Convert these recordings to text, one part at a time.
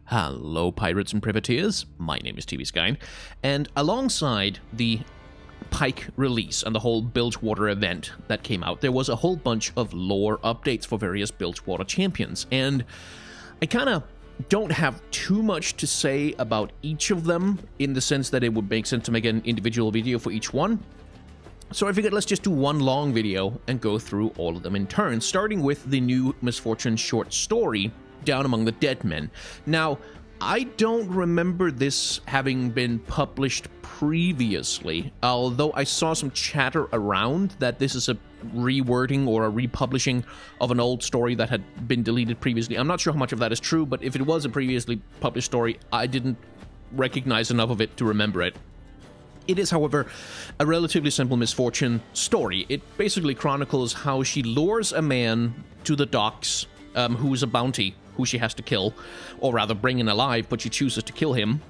Hello, pirates and privateers. My name is TV Skine, and alongside the Pike release and the whole Bilgewater event that came out, there was a whole bunch of lore updates for various Bilgewater champions, and I kind of don't have too much to say about each of them in the sense that it would make sense to make an individual video for each one. So I figured let's just do one long video and go through all of them in turn, starting with the new Miss Fortune short story, Down Among the Dead Men. Now, I don't remember this having been published previously, although I saw some chatter around that this is a rewording or a republishing of an old story that had been deleted previously. I'm not sure how much of that is true, but if it was a previously published story, I didn't recognize enough of it to remember it. It is, however, a relatively simple Miss Fortune story. It basically chronicles how she lures a man to the docks who is a bounty, who she has to kill, or rather bring in alive, but she chooses to kill him.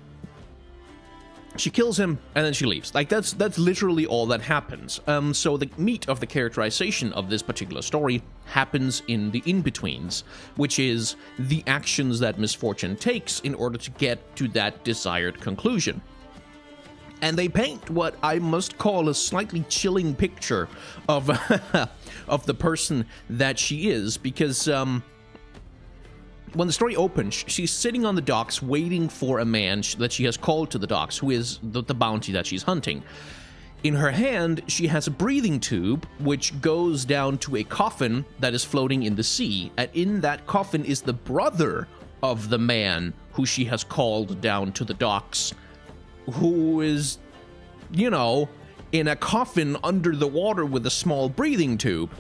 She kills him, and then she leaves. Like, that's literally all that happens. So the meat of the characterization of this particular story happens in the in-betweens, which is the actions that Miss Fortune takes in order to get to that desired conclusion. And they paint what I must call a slightly chilling picture of of the person that she is, because when the story opens, she's sitting on the docks waiting for a man that she has called to the docks, who is the bounty that she's hunting. In her hand, she has a breathing tube, which goes down to a coffin that is floating in the sea, and in that coffin is the brother of the man who she has called down to the docks, who is, you know, in a coffin under the water with a small breathing tube,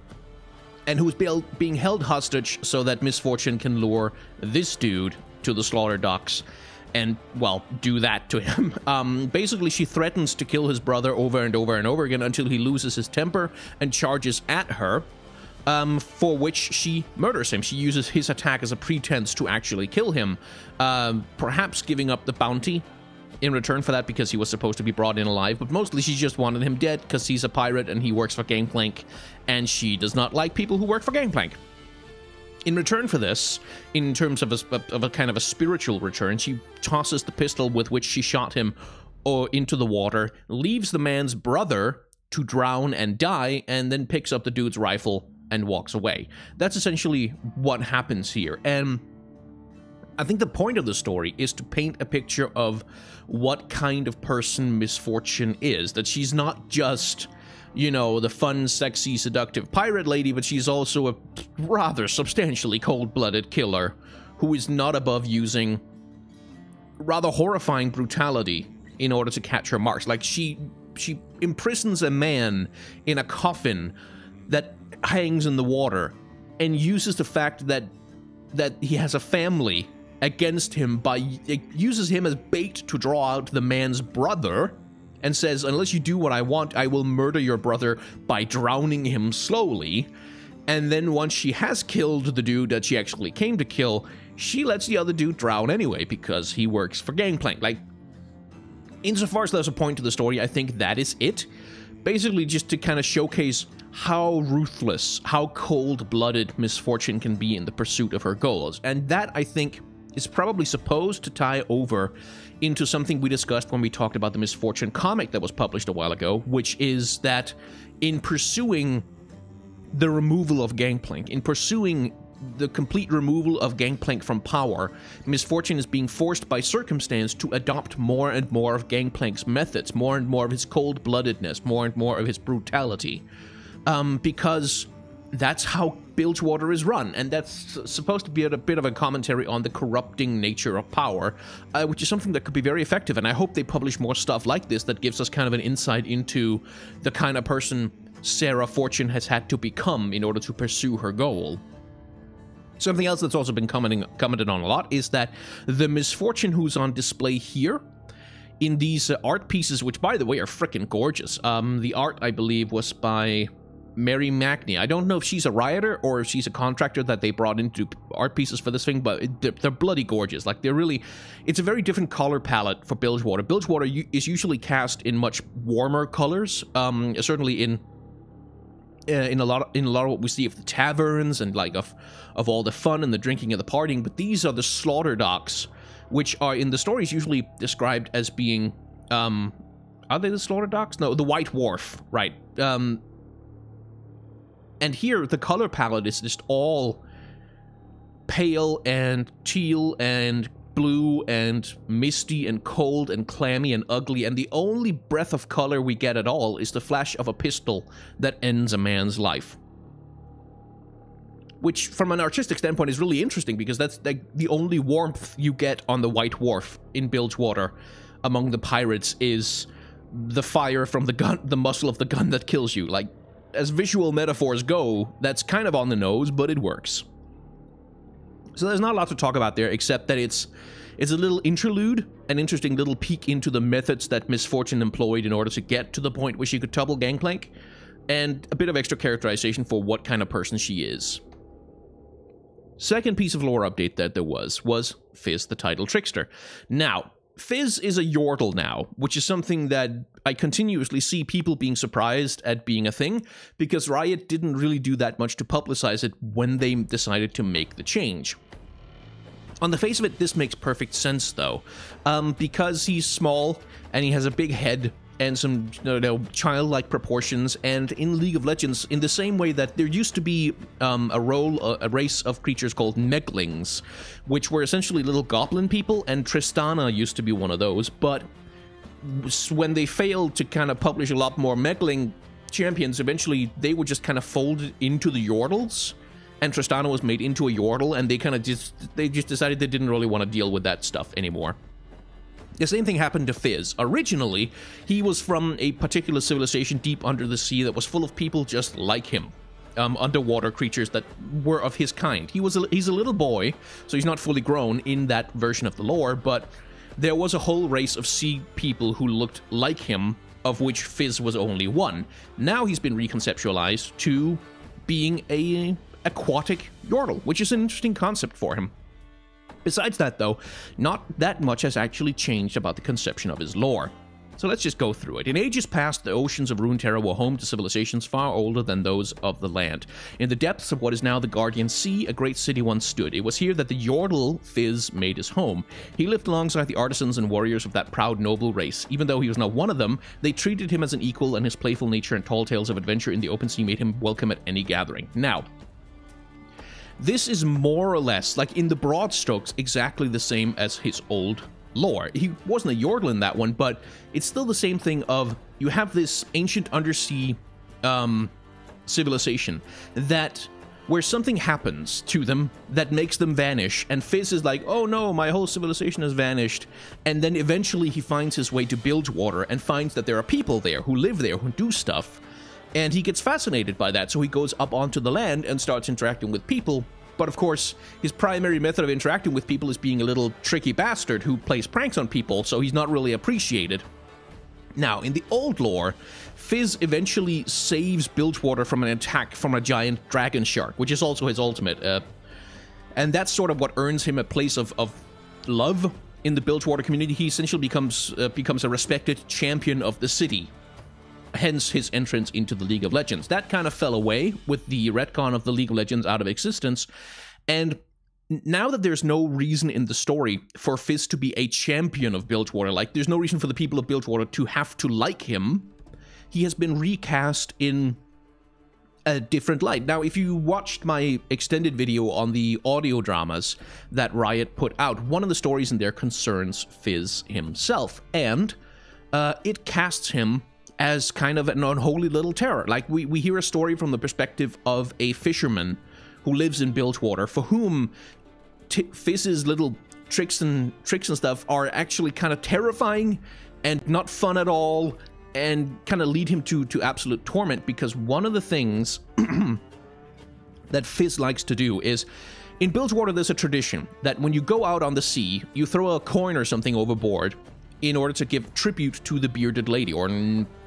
and who's being held hostage so that Miss Fortune can lure this dude to the slaughter docks and, well, do that to him. Basically, she threatens to kill his brother over and over and over again until he loses his temper and charges at her, for which she murders him. She uses his attack as a pretense to actually kill him, perhaps giving up the bounty in return for that because he was supposed to be brought in alive, but mostly she just wanted him dead because he's a pirate and he works for Gangplank, and she does not like people who work for Gangplank. In return for this, in terms of a kind of a spiritual return, she tosses the pistol with which she shot him into the water, leaves the man's brother to drown and die, and then picks up the dude's rifle and walks away. That's essentially what happens here, and I think the point of the story is to paint a picture of what kind of person Miss Fortune is. That she's not just, you know, the fun, sexy, seductive pirate lady, but she's also a rather substantially cold-blooded killer who is not above using rather horrifying brutality in order to catch her marks. Like, she imprisons a man in a coffin that hangs in the water and uses the fact that he has a family against him it uses him as bait to draw out the man's brother, and says, unless you do what I want, I will murder your brother by drowning him slowly. And then once she has killed the dude that she actually came to kill, she lets the other dude drown anyway because he works for Gangplank. Like, insofar as there's a point to the story, I think that is it. Basically just to kind of showcase how ruthless, how cold-blooded Miss Fortune can be in the pursuit of her goals. And that, I think, is probably supposed to tie over into something we discussed when we talked about the Miss Fortune comic that was published a while ago, which is that in pursuing the removal of Gangplank, in pursuing the complete removal of Gangplank from power, Miss Fortune is being forced by circumstance to adopt more and more of Gangplank's methods, more and more of his cold-bloodedness, more and more of his brutality. Because that's how Bilgewater is run, and that's supposed to be a bit of a commentary on the corrupting nature of power, which is something that could be very effective, and I hope they publish more stuff like this that gives us kind of an insight into the kind of person Sarah Fortune has had to become in order to pursue her goal. Something else that's also been commented on a lot is that the Miss Fortune who's on display here in these art pieces, which, by the way, are frickin' gorgeous. The art, I believe, was by Mary Magny. I don't know if she's a rioter or if she's a contractor that they brought in to do art pieces for this thing, but they're bloody gorgeous. Like, they're really... It's a very different color palette for Bilgewater. Bilgewater is usually cast in much warmer colors, certainly in a lot of what we see of the taverns and like of all the fun and the drinking and the partying, but these are the slaughter docks which are in the stories usually described as being, are they the Slaughter Dogs? No, the White Dwarf, right. And here, the color palette is just all pale and teal and blue and misty and cold and clammy and ugly, and the only breath of color we get at all is the flash of a pistol that ends a man's life. Which, from an artistic standpoint, is really interesting, because that's like the only warmth you get on the White Dwarf in Bilgewater among the pirates is the fire from the gun, the muzzle of the gun that kills you. Like, as visual metaphors go, that's kind of on the nose, but it works. So there's not a lot to talk about there, except that it's a little interlude, an interesting little peek into the methods that Miss Fortune employed in order to get to the point where she could topple Gangplank, and a bit of extra characterization for what kind of person she is. Second piece of lore update that there was Fizz the Title Trickster. Now, Fizz is a Yordle now, which is something that I continuously see people being surprised at being a thing, because Riot didn't really do that much to publicize it when they decided to make the change. On the face of it, this makes perfect sense, though, because he's small, and he has a big head, and some childlike proportions, and in League of Legends, in the same way that there used to be a race of creatures called Meglings, which were essentially little goblin people, and Tristana used to be one of those, but when they failed to kind of publish a lot more Megling champions, eventually they were just kind of folded into the Yordles, and Tristana was made into a Yordle, and they just decided they didn't really want to deal with that stuff anymore. The same thing happened to Fizz. Originally, he was from a particular civilization deep under the sea that was full of people just like him. Underwater creatures that were of his kind. He's a little boy, so he's not fully grown in that version of the lore, but there was a whole race of sea people who looked like him, of which Fizz was only one. Now he's been reconceptualized to being a aquatic Yordle, which is an interesting concept for him. Besides that, though, not that much has actually changed about the conception of his lore. So let's just go through it. In ages past, the oceans of Runeterra were home to civilizations far older than those of the land. In the depths of what is now the Guardian Sea, a great city once stood. It was here that the Yordle Fizz made his home. He lived alongside the artisans and warriors of that proud noble race. Even though he was not one of them, they treated him as an equal, and his playful nature and tall tales of adventure in the open sea made him welcome at any gathering. Now, this is more or less, like in the broad strokes, exactly the same as his old lore. He wasn't a Yordle in that one, but it's still the same thing of, you have this ancient undersea civilization that, where something happens to them that makes them vanish, and Fizz is like, oh no, my whole civilization has vanished, and then eventually he finds his way to Bilgewater and finds that there are people there who live there, who do stuff. And he gets fascinated by that, so he goes up onto the land and starts interacting with people. But of course, his primary method of interacting with people is being a little tricky bastard who plays pranks on people, so he's not really appreciated. Now, in the old lore, Fizz eventually saves Bilgewater from an attack from a giant dragon shark, which is also his ultimate. And that's sort of what earns him a place of love in the Bilgewater community. He essentially becomes a respected champion of the city. Hence his entrance into the League of Legends. That kind of fell away with the retcon of the League of Legends out of existence, and now that there's no reason in the story for Fizz to be a champion of Bilgewater, like there's no reason for the people of Bilgewater to have to like him, he has been recast in a different light. Now, if you watched my extended video on the audio dramas that Riot put out, one of the stories in there concerns Fizz himself, and it casts him as kind of an unholy little terror. Like, we hear a story from the perspective of a fisherman who lives in Bilgewater, for whom Fizz's little tricks and stuff are actually kind of terrifying and not fun at all, and kind of lead him to absolute torment, because one of the things that Fizz likes to do is, in Bilgewater there's a tradition that when you go out on the sea, you throw a coin or something overboard in order to give tribute to the bearded lady, or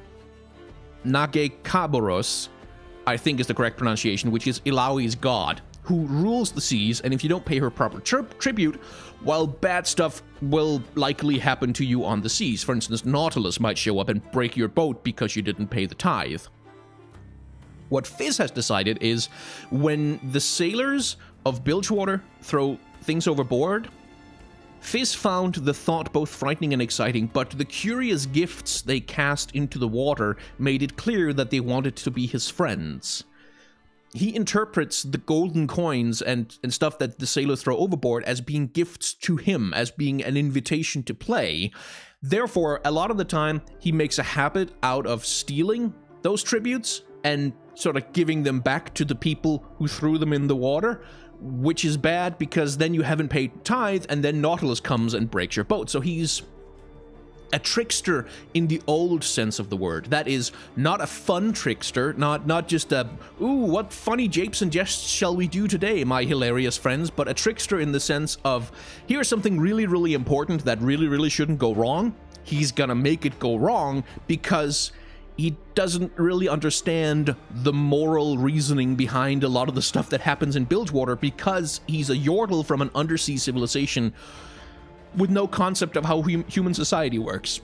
Nagekaboros, I think is the correct pronunciation, which is Illaoi's god, who rules the seas, and if you don't pay her proper tribute, well, bad stuff will likely happen to you on the seas. For instance, Nautilus might show up and break your boat because you didn't pay the tithe. What Fizz has decided is, when the sailors of Bilgewater throw things overboard, Fizz found the thought both frightening and exciting, but the curious gifts they cast into the water made it clear that they wanted to be his friends. He interprets the golden coins and stuff that the sailors throw overboard as being gifts to him, as being an invitation to play. Therefore, a lot of the time, he makes a habit out of stealing those tributes and sort of giving them back to the people who threw them in the water, which is bad because then you haven't paid tithe, and then Nautilus comes and breaks your boat. So he's a trickster in the old sense of the word. That is not a fun trickster, not just a, ooh, what funny japes and jests shall we do today, my hilarious friends, but a trickster in the sense of, here's something really, really important that really, really shouldn't go wrong. He's gonna make it go wrong because he doesn't really understand the moral reasoning behind a lot of the stuff that happens in Bilgewater because he's a Yordle from an undersea civilization with no concept of how human society works.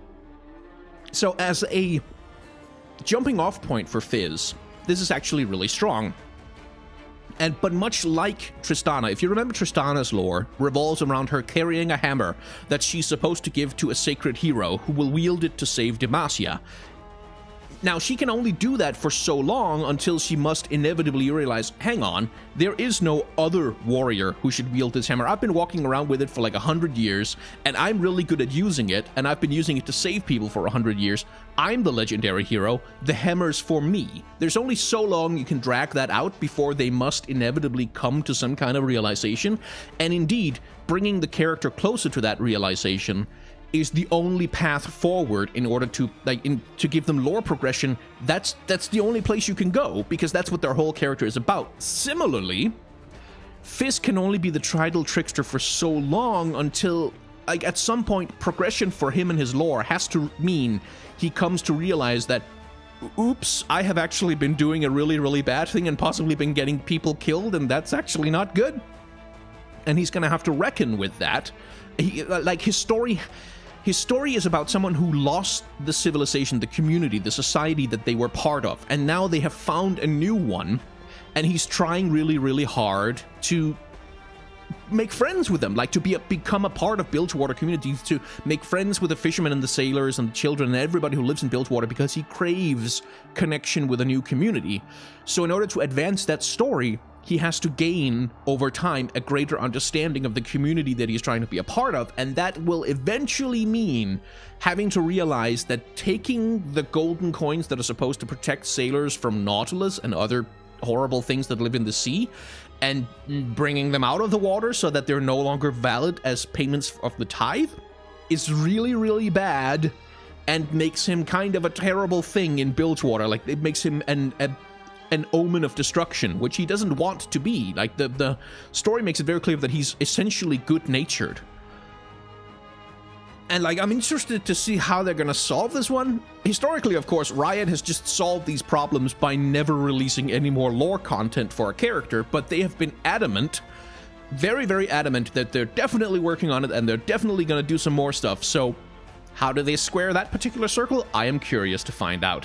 So as a jumping off point for Fizz, this is actually really strong. But much like Tristana, if you remember, Tristana's lore revolves around her carrying a hammer that she's supposed to give to a sacred hero who will wield it to save Demacia. Now, she can only do that for so long until she must inevitably realize, hang on, there is no other warrior who should wield this hammer. I've been walking around with it for like 100 years, and I'm really good at using it, and I've been using it to save people for 100 years. I'm the legendary hero. The hammer's for me. There's only so long you can drag that out before they must inevitably come to some kind of realization, and indeed, bringing the character closer to that realization is the only path forward in order to to give them lore progression. That's the only place you can go, because that's what their whole character is about. Similarly, Fizz can only be the Tridal Trickster for so long until, like, at some point, progression for him and his lore has to mean he comes to realize that, oops, I have actually been doing a really, really bad thing and possibly been getting people killed, and that's actually not good. And he's gonna have to reckon with that. His story is about someone who lost the civilization, the community, the society that they were part of, and now they have found a new one, and he's trying really, really hard to make friends with them, like to become a part of Bilgewater community, to make friends with the fishermen and the sailors and the children and everybody who lives in Bilgewater, because he craves connection with a new community. So in order to advance that story, he has to gain, over time, a greater understanding of the community that he's trying to be a part of, and that will eventually mean having to realize that taking the golden coins that are supposed to protect sailors from Nautilus and other horrible things that live in the sea, and bringing them out of the water so that they're no longer valid as payments of the tithe, is really, really bad, and makes him kind of a terrible thing in Bilgewater. Like, it makes him an omen of destruction, which he doesn't want to be. Like, the story makes it very clear that he's essentially good-natured. And, like, I'm interested to see how they're gonna solve this one. Historically, of course, Riot has just solved these problems by never releasing any more lore content for a character, but they have been adamant, very, very adamant, that they're definitely working on it, and they're definitely gonna do some more stuff. So, how do they square that particular circle? I am curious to find out.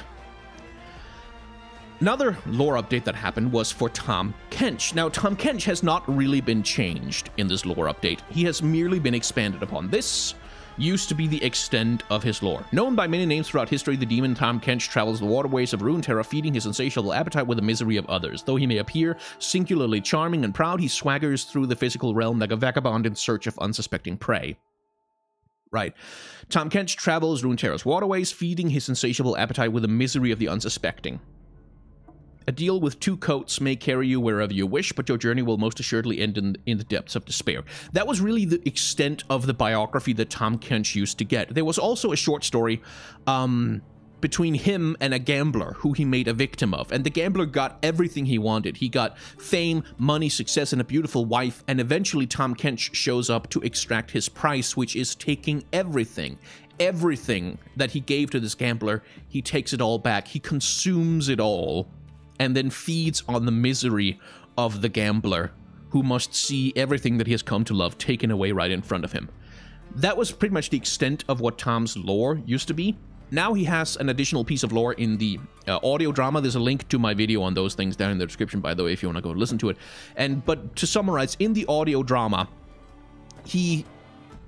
Another lore update that happened was for Tahm Kench. Now, Tahm Kench has not really been changed in this lore update. He has merely been expanded upon. This used to be the extent of his lore. Known by many names throughout history, the demon Tahm Kench travels the waterways of Runeterra, feeding his insatiable appetite with the misery of others. Though he may appear singularly charming and proud, he swaggers through the physical realm like a vagabond in search of unsuspecting prey. Right. Tahm Kench travels Runeterra's waterways, feeding his insatiable appetite with the misery of the unsuspecting. A deal with 2 coats may carry you wherever you wish, but your journey will most assuredly end in the depths of despair. That was really the extent of the biography that Tahm Kench used to get. There was also a short story between him and a gambler who he made a victim of, and the gambler got everything he wanted. He got fame, money, success, and a beautiful wife, and eventually Tahm Kench shows up to extract his price, which is taking everything. Everything that he gave to this gambler, he takes it all back. He consumes it all, and then feeds on the misery of the gambler, who must see everything that he has come to love taken away right in front of him. That was pretty much the extent of what Tahm's lore used to be. Now he has an additional piece of lore in the audio drama. There's a link to my video on those things down in the description, by the way, if you want to go listen to it. But to summarize, in the audio drama, he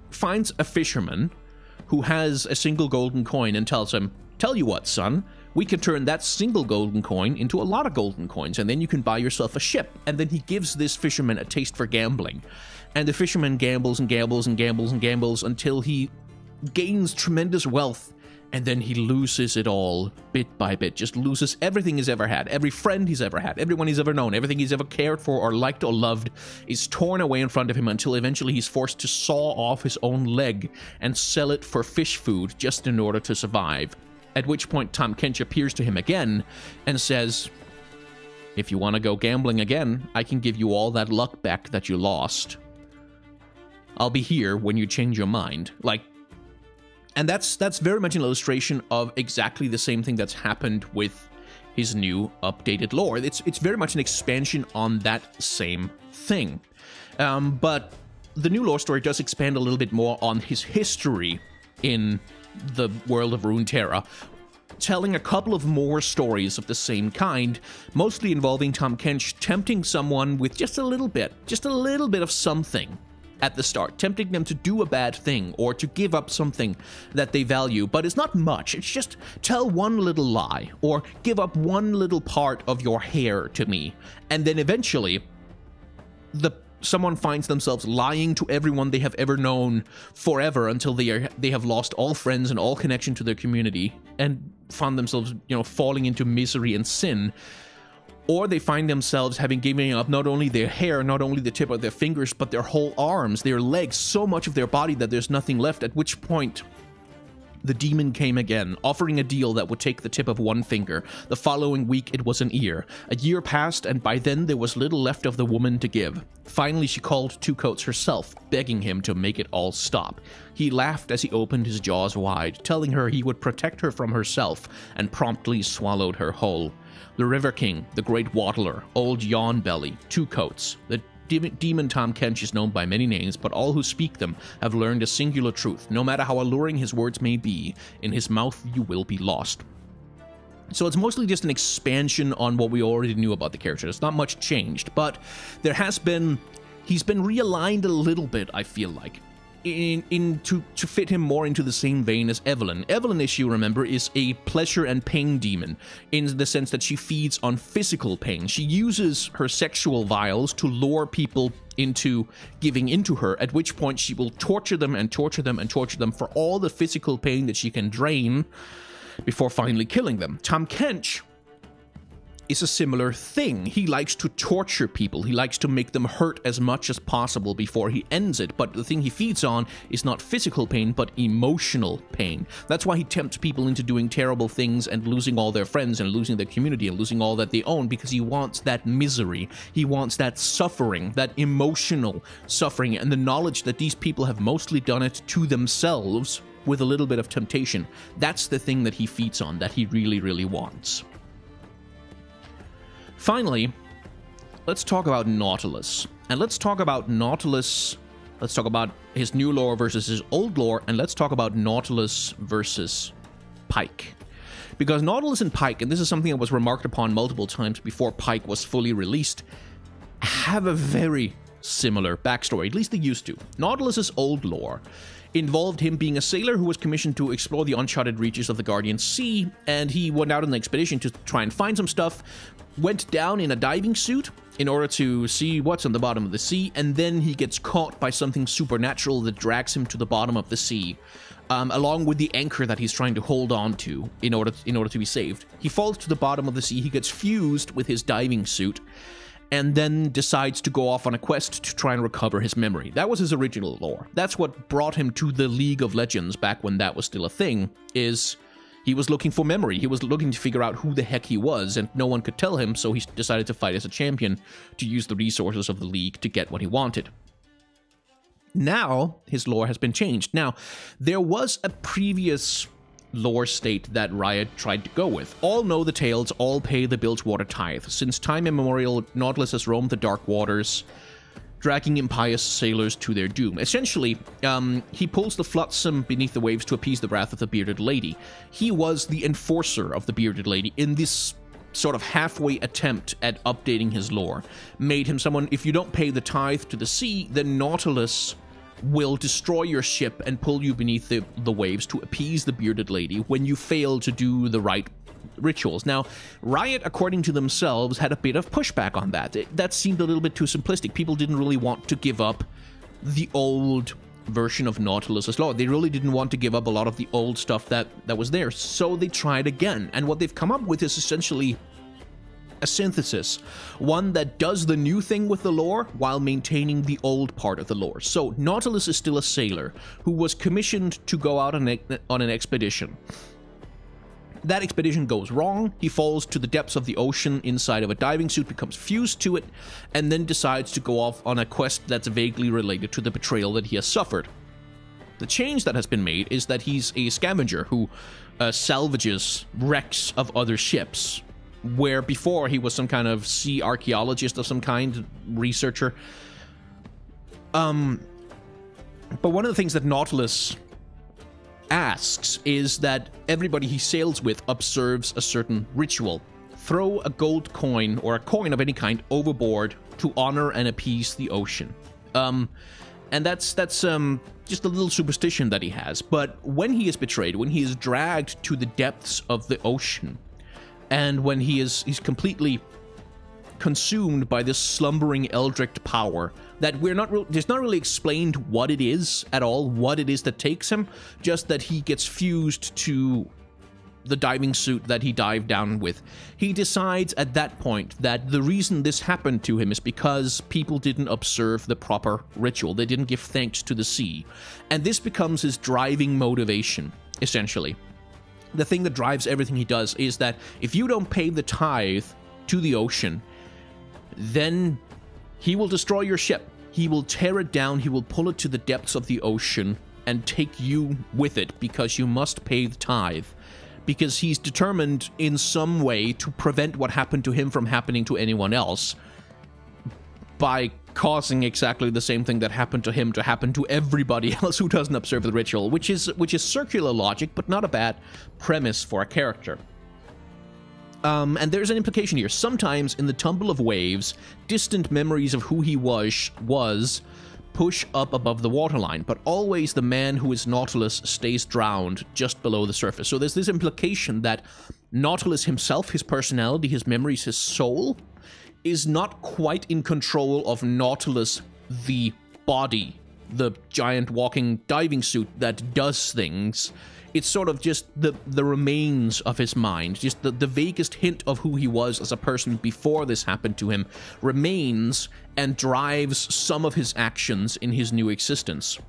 finds a fisherman who has a single golden coin and tells him, "Tell you what, son, we can turn that single golden coin into a lot of golden coins, and then you can buy yourself a ship." And then he gives this fisherman a taste for gambling. And the fisherman gambles and gambles and gambles and gambles until he gains tremendous wealth, and then he loses it all bit by bit. Just loses everything he's ever had, every friend he's ever had, everyone he's ever known, everything he's ever cared for or liked or loved is torn away in front of him until eventually he's forced to saw off his own leg and sell it for fish food just in order to survive. At which point Tahm Kench appears to him again and says, "If you want to go gambling again, I can give you all that luck back that you lost. I'll be here when you change your mind." And that's very much an illustration of exactly the same thing that's happened with his new updated lore. It's very much an expansion on that same thing. But the new lore story does expand a little bit more on his history in the world of Runeterra, telling a couple of more stories of the same kind, mostly involving Tahm Kench tempting someone with just a little bit of something at the start, tempting them to do a bad thing or to give up something that they value, but it's not much. It's just tell one little lie or give up one little part of your hair to me, and then eventually someone finds themselves lying to everyone they have ever known forever until they have lost all friends and all connection to their community and found themselves, falling into misery and sin. Or they find themselves having given up not only their hair, not only the tip of their fingers, but their whole arms, their legs, so much of their body that there's nothing left, at which point the demon came again, offering a deal that would take the tip of one finger. The following week, it was an ear. A year passed, and by then there was little left of the woman to give. Finally, she called Two Coats herself, begging him to make it all stop. He laughed as he opened his jaws wide, telling her he would protect her from herself, and promptly swallowed her whole. The River King, the Great Waddler, Old Yawn Belly, Two Coats, the demon Tahm Kench is known by many names, but all who speak them have learned a singular truth. No matter how alluring his words may be, in his mouth you will be lost. So it's mostly just an expansion on what we already knew about the character. It's not much changed, but he's been realigned a little bit, I feel like, to fit him more into the same vein as Evelyn. Evelyn, as you remember, is a pleasure and pain demon in the sense that she feeds on physical pain. She uses her sexual vials to lure people into giving into her, at which point she will torture them and torture them and torture them for all the physical pain that she can drain before finally killing them. Tahm Kench is a similar thing. He likes to torture people. He likes to make them hurt as much as possible before he ends it. But the thing he feeds on is not physical pain, but emotional pain. That's why he tempts people into doing terrible things and losing all their friends and losing their community and losing all that they own, because he wants that misery. He wants that suffering, that emotional suffering, and the knowledge that these people have mostly done it to themselves with a little bit of temptation. That's the thing that he feeds on, that he really, really wants. Finally, let's talk about Nautilus. And let's talk about his new lore versus his old lore, and let's talk about Nautilus versus Pike. Because Nautilus and Pike, and this is something that was remarked upon multiple times before Pike was fully released, have a very similar backstory, at least they used to. Nautilus's old lore involved him being a sailor who was commissioned to explore the uncharted reaches of the Guardian Sea, and he went out on an expedition to try and find some stuff, went down in a diving suit in order to see what's on the bottom of the sea, and then he gets caught by something supernatural that drags him to the bottom of the sea, along with the anchor that he's trying to hold on to in order to be saved. He falls to the bottom of the sea, he gets fused with his diving suit, and then decides to go off on a quest to try and recover his memory. That was his original lore. That's what brought him to the League of Legends back when that was still a thing, is he was looking for memory. He was looking to figure out who the heck he was, and no one could tell him, so he decided to fight as a champion to use the resources of the League to get what he wanted. Now, his lore has been changed. Now, there was a previous lore state that Riot tried to go with. All know the tales, all pay the Bilgewater tithe. Since time immemorial, Nautilus has roamed the dark waters, dragging impious sailors to their doom. Essentially, he pulls the flotsam beneath the waves to appease the wrath of the Bearded Lady. He was the enforcer of the Bearded Lady in this sort of halfway attempt at updating his lore. Made him someone, if you don't pay the tithe to the sea, then Nautilus will destroy your ship and pull you beneath the waves to appease the bearded lady when you fail to do the right rituals. Now, Riot, according to themselves, had a bit of pushback on that. That seemed a little bit too simplistic. People didn't really want to give up the old version of Nautilus's lore. They really didn't want to give up a lot of the old stuff that was there, so they tried again. And what they've come up with is essentially a synthesis, one that does the new thing with the lore while maintaining the old part of the lore. So Nautilus is still a sailor who was commissioned to go out on an expedition. That expedition goes wrong. He falls to the depths of the ocean inside of a diving suit, becomes fused to it, and then decides to go off on a quest that's vaguely related to the betrayal that he has suffered. The change that has been made is that he's a scavenger who salvages wrecks of other ships, where before he was some kind of sea archaeologist of some kind, researcher. But one of the things that Nautilus asks is that everybody he sails with observes a certain ritual. Throw a gold coin or a coin of any kind overboard to honor and appease the ocean. And that's just a little superstition that he has. But when he is betrayed, when he is dragged to the depths of the ocean, and when he's completely consumed by this slumbering eldritch power that it's not really explained what it is at all, what it is that takes him, just that he gets fused to the diving suit that he dived down with. He decides at that point that the reason this happened to him is because people didn't observe the proper ritual. They didn't give thanks to the sea. And this becomes his driving motivation, essentially. The thing that drives everything he does is that if you don't pay the tithe to the ocean, then he will destroy your ship. He will tear it down, he will pull it to the depths of the ocean and take you with it because you must pay the tithe. Because he's determined in some way to prevent what happened to him from happening to anyone else by causing exactly the same thing that happened to him to happen to everybody else who doesn't observe the ritual, which is circular logic, but not a bad premise for a character. And there's an implication here. Sometimes in the tumble of waves, distant memories of who he was push up above the waterline, but always the man who is Nautilus stays drowned just below the surface. So there's this implication that Nautilus himself, his personality, his memories, his soul, is not quite in control of Nautilus, the body, the giant walking diving suit that does things. It's sort of just the remains of his mind, just the vaguest hint of who he was as a person before this happened to him remains and drives some of his actions in his new existence.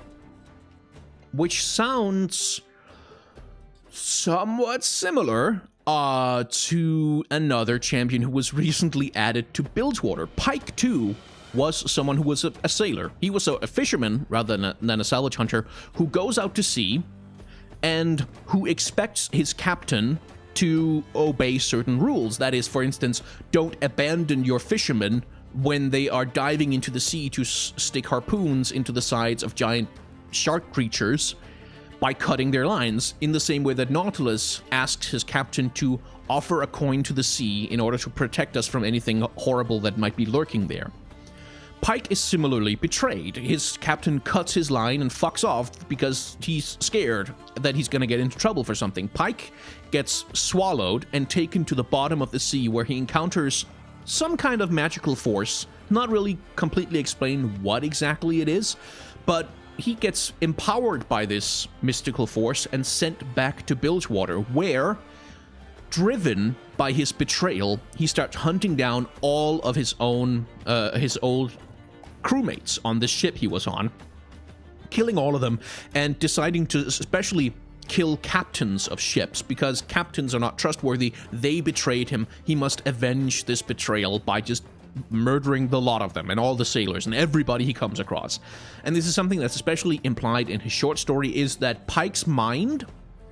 Which sounds somewhat similar to another champion who was recently added to Bilgewater. Pyke, too, was someone who was a sailor. He was a fisherman rather than a salvage hunter who goes out to sea and who expects his captain to obey certain rules. That is, for instance, don't abandon your fishermen when they are diving into the sea to stick harpoons into the sides of giant shark creatures by cutting their lines, in the same way that Nautilus asks his captain to offer a coin to the sea in order to protect us from anything horrible that might be lurking there. Pyke is similarly betrayed. His captain cuts his line and fucks off because he's scared that he's going to get into trouble for something. Pyke gets swallowed and taken to the bottom of the sea, where he encounters some kind of magical force. Not really completely explained what exactly it is, but he gets empowered by this mystical force and sent back to Bilgewater, where, driven by his betrayal, he starts hunting down all of his own, his old crewmates on this ship he was on, killing all of them, and deciding to especially kill captains of ships, because captains are not trustworthy. They betrayed him. He must avenge this betrayal by just murdering the lot of them and all the sailors and everybody he comes across. And this is something that's especially implied in his short story, is that Pyke's mind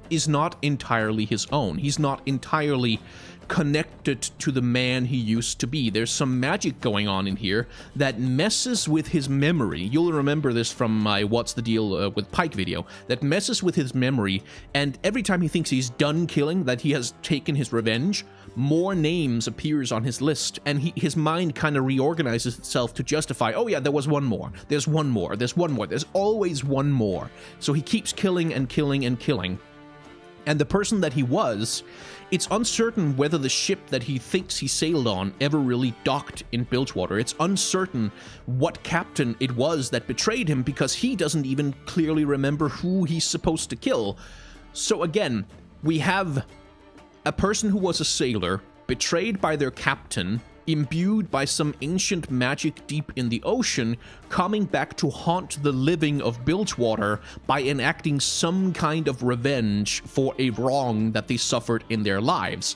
is not entirely his own. He's not entirely connected to the man he used to be. There's some magic going on in here that messes with his memory. You'll remember this from my What's the Deal with Pike video. That messes with his memory, and every time he thinks he's done killing, that he has taken his revenge, more names appears on his list, and his mind kind of reorganizes itself to justify, oh yeah, there was one more, there's one more, there's one more, there's always one more. So he keeps killing and killing and killing. And the person that he was, it's uncertain whether the ship that he thinks he sailed on ever really docked in Bilgewater. It's uncertain what captain it was that betrayed him, because he doesn't even clearly remember who he's supposed to kill. So again, we have a person who was a sailor, betrayed by their captain, imbued by some ancient magic deep in the ocean, coming back to haunt the living of Bilgewater by enacting some kind of revenge for a wrong that they suffered in their lives.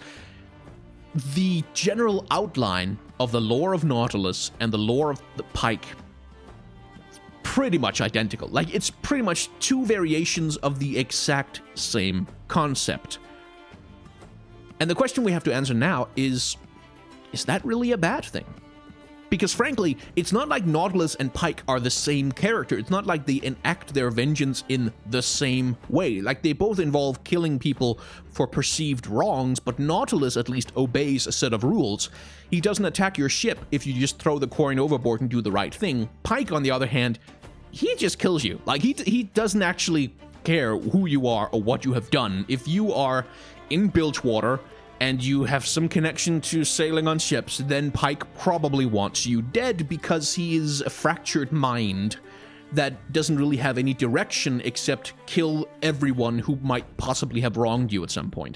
The general outline of the lore of Nautilus and the lore of the Pike, pretty much identical. Like, it's pretty much two variations of the exact same concept. And the question we have to answer now is that really a bad thing? Because frankly, it's not like Nautilus and Pike are the same character. It's not like they enact their vengeance in the same way. Like, they both involve killing people for perceived wrongs, but Nautilus at least obeys a set of rules. He doesn't attack your ship if you just throw the coin overboard and do the right thing. Pike, on the other hand, he just kills you. Like, he doesn't actually care who you are or what you have done. If you are in Bilgewater and you have some connection to sailing on ships, then Pike probably wants you dead, because he is a fractured mind that doesn't really have any direction except kill everyone who might possibly have wronged you at some point.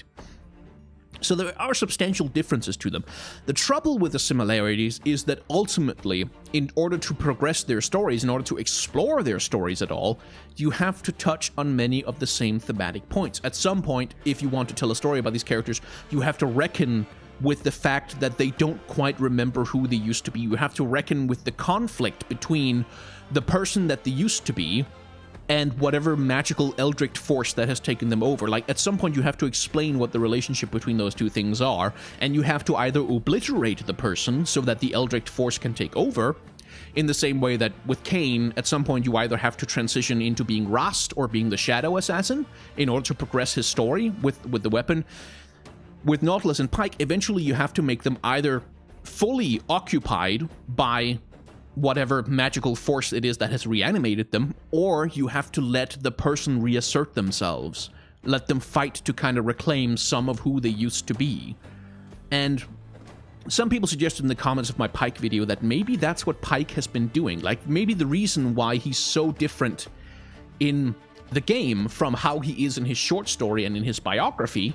So there are substantial differences to them. The trouble with the similarities is that ultimately, in order to progress their stories, in order to explore their stories at all, you have to touch on many of the same thematic points. At some point, if you want to tell a story about these characters, you have to reckon with the fact that they don't quite remember who they used to be. You have to reckon with the conflict between the person that they used to be and whatever magical eldritch force that has taken them over. Like, at some point you have to explain what the relationship between those two things are, and you have to either obliterate the person so that the eldritch force can take over, in the same way that with Kain, at some point you either have to transition into being Rast or being the Shadow Assassin in order to progress his story with the weapon. With Nautilus and Pike, eventually you have to make them either fully occupied by whatever magical force it is that has reanimated them, or you have to let the person reassert themselves. Let them fight to kind of reclaim some of who they used to be. And some people suggested in the comments of my Pike video that maybe that's what Pike has been doing. Like, maybe the reason why he's so different in the game from how he is in his short story and in his biography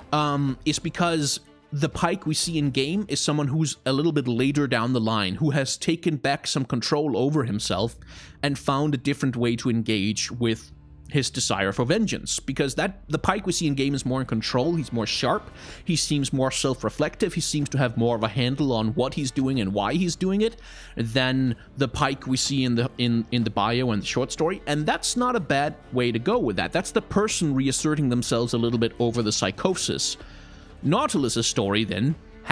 is because the Pike we see in game is someone who's a little bit later down the line, who has taken back some control over himself and found a different way to engage with his desire for vengeance. Because the Pike we see in game is more in control, he's more sharp, he seems more self-reflective, he seems to have more of a handle on what he's doing and why he's doing it than the Pike we see in the bio and the short story. And that's not a bad way to go with that. That's the person reasserting themselves a little bit over the psychosis. Nautilus's story then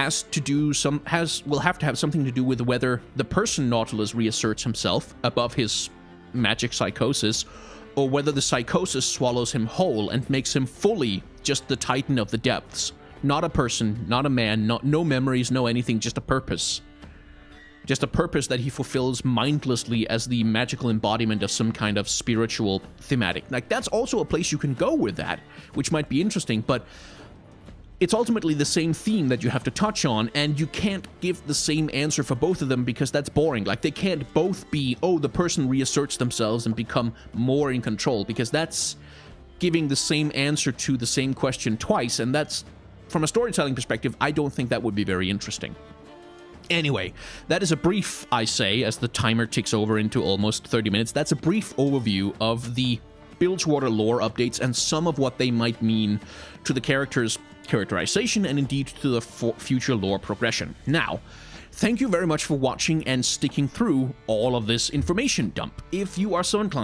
will have to have something to do with whether the person Nautilus reasserts himself above his magic psychosis, or whether the psychosis swallows him whole and makes him fully just the Titan of the depths. Not a person, not a man, no memories, no anything, just a purpose. Just a purpose that he fulfills mindlessly as the magical embodiment of some kind of spiritual thematic. Like, that's also a place you can go with that, which might be interesting, but it's ultimately the same theme that you have to touch on, and you can't give the same answer for both of them because that's boring. Like, they can't both be, oh, the person reasserts themselves and become more in control, because that's giving the same answer to the same question twice, and that's, from a storytelling perspective, I don't think that would be very interesting. Anyway, that is a brief, I say, as the timer ticks over into almost 30 minutes, that's a brief overview of the Bilgewater lore updates and some of what they might mean to the characters' characterization and indeed to the future lore progression. Now, thank you very much for watching and sticking through all of this information dump. If you are so inclined,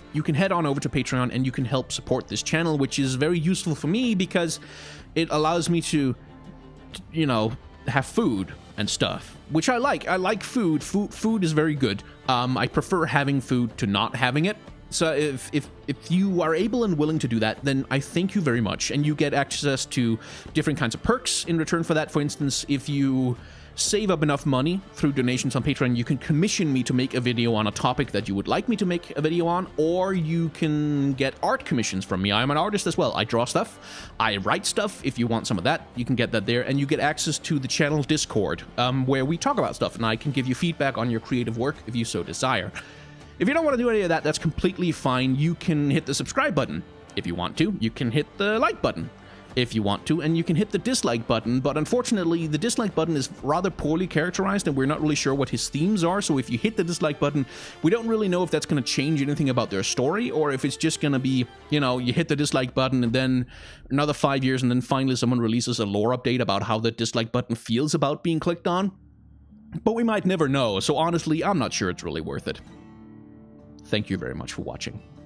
you can head on over to Patreon and you can help support this channel, which is very useful for me because it allows me to, you know, have food and stuff, which I like. I like food. Food is very good. I prefer having food to not having it. So if you are able and willing to do that, then I thank you very much. And you get access to different kinds of perks in return for that. For instance, if you save up enough money through donations on Patreon, you can commission me to make a video on a topic that you would like me to make a video on, or you can get art commissions from me. I'm an artist as well. I draw stuff, I write stuff. If you want some of that, you can get that there, and you get access to the channel Discord, where we talk about stuff, and I can give you feedback on your creative work if you so desire. If you don't want to do any of that, that's completely fine. You can hit the subscribe button if you want to. You can hit the like button if you want to, and you can hit the dislike button, but unfortunately the dislike button is rather poorly characterized and we're not really sure what his themes are, so if you hit the dislike button, we don't really know if that's going to change anything about their story, or if it's just going to be, you know, you hit the dislike button and then another 5 years and then finally someone releases a lore update about how the dislike button feels about being clicked on. But we might never know, so honestly, I'm not sure it's really worth it. Thank you very much for watching.